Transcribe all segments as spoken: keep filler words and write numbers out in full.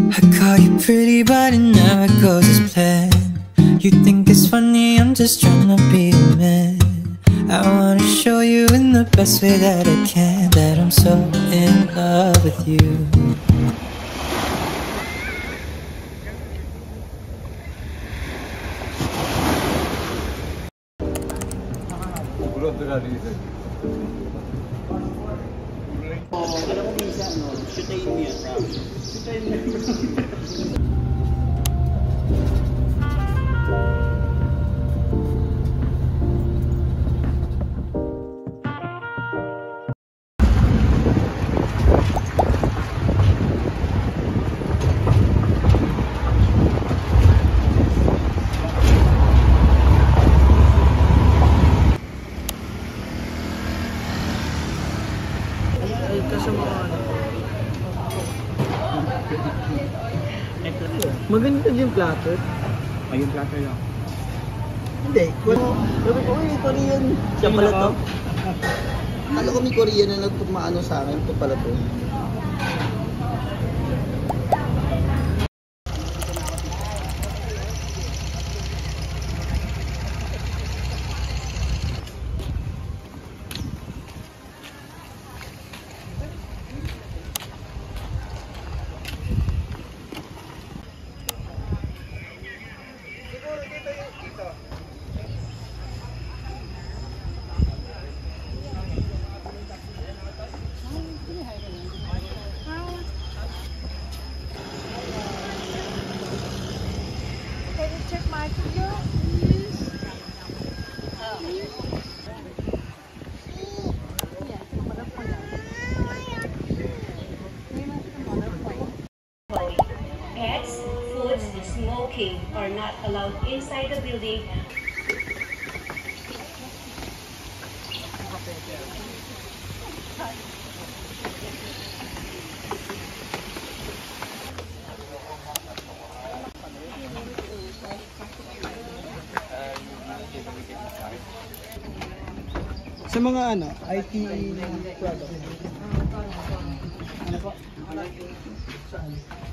I call you pretty but it never goes as planned. You think it's funny, I'm just trying to be a man. I wanna show you in the best way that I can that I'm so in love with you. Alam mo minsan, no? Shootayin mo yan. Shootayin mo yan. Maganda yung platter. Ay, yung platter lang. Hindi. Sabi ko, uy, Korean. Siya pala to. Kala ko may Korean na nagpumaano sa akin. Ito pala to. Pets, foods, smoking are not allowed inside the building. Sa mga ano, I T products. Ano po? Saan?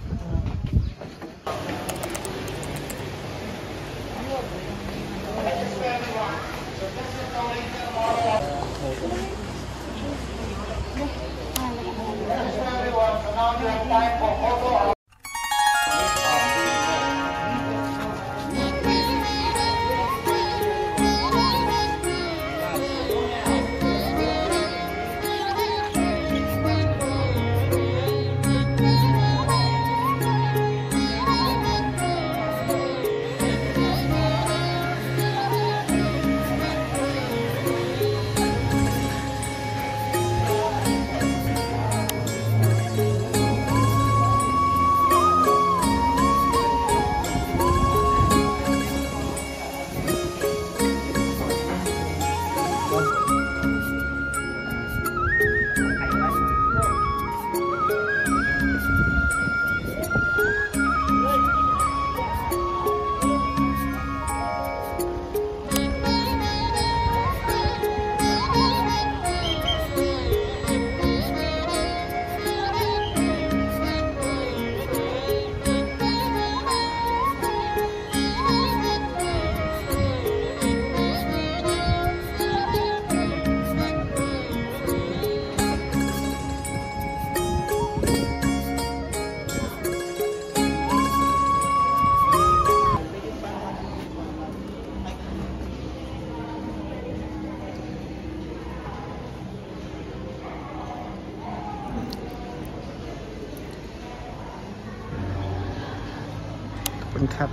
Cap.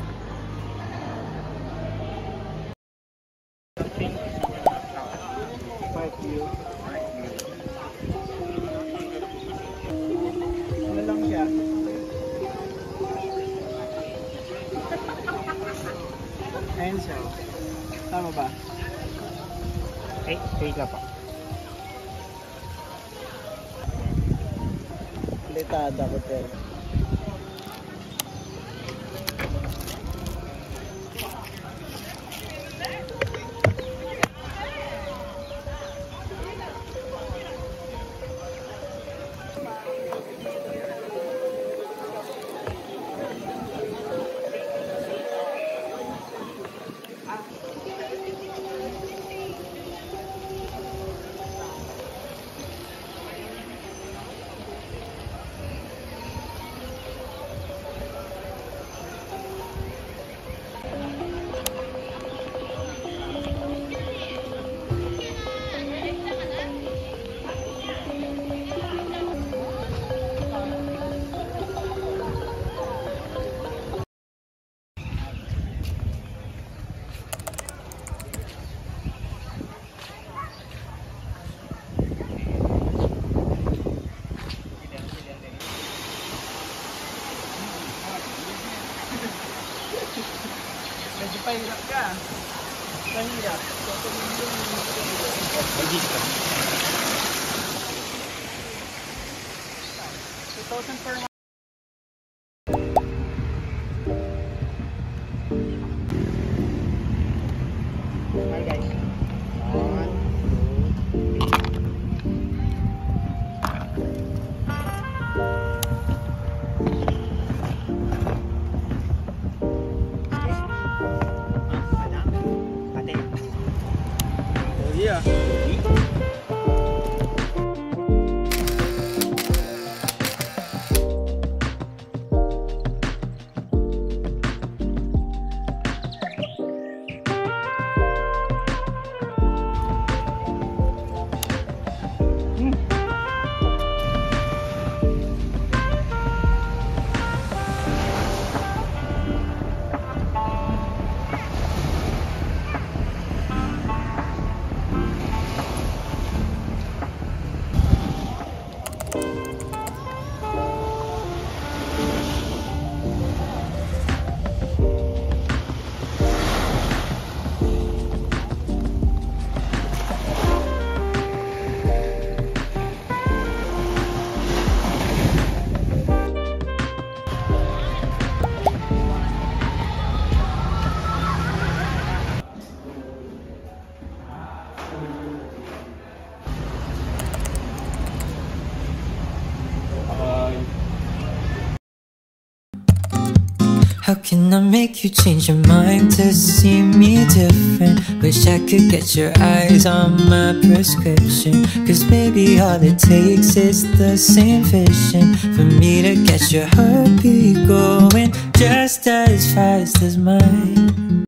Ano lang siya? Ayan siya. Tama ba? Eh, take ka pa. Letada ko pero. Pahirap ka. Pahirap. two thousand per month. Hi guys. One, oh yeah. How can I make you change your mind to see me different? Wish I could get your eyes on my prescription. Cause baby, all it takes is the same vision for me to get your heartbeat going just as fast as mine.